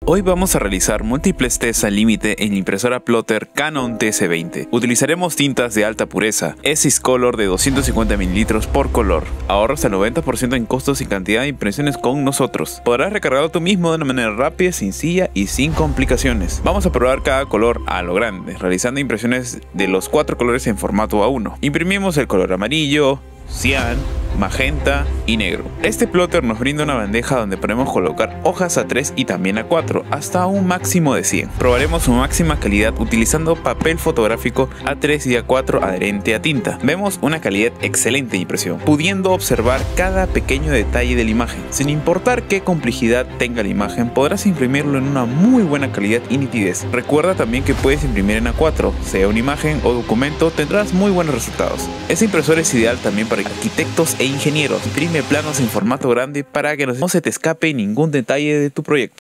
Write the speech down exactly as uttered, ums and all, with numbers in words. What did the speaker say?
Hoy vamos a realizar múltiples tests al límite en la impresora plotter Canon T S veinte. Utilizaremos tintas de alta pureza, Essie Color de doscientos cincuenta mililitros por color. Ahorras el noventa por ciento en costos y cantidad de impresiones con nosotros. Podrás recargarlo tú mismo de una manera rápida, sencilla y sin complicaciones. Vamos a probar cada color a lo grande, realizando impresiones de los cuatro colores en formato A uno. Imprimimos el color amarillo, cian, magenta y negro. Este plotter nos brinda una bandeja donde podemos colocar hojas A tres y también A cuatro hasta un máximo de cien. Probaremos su máxima calidad utilizando papel fotográfico A tres y A cuatro adherente a tinta. Vemos una calidad excelente de impresión, pudiendo observar cada pequeño detalle de la imagen. Sin importar qué complejidad tenga la imagen, podrás imprimirlo en una muy buena calidad y nitidez. Recuerda también que puedes imprimir en A cuatro, sea una imagen o documento, tendrás muy buenos resultados. Esta impresora es ideal también para arquitectos e ingenieros. Imprime planos en formato grande para que no se te escape ningún detalle de tu proyecto.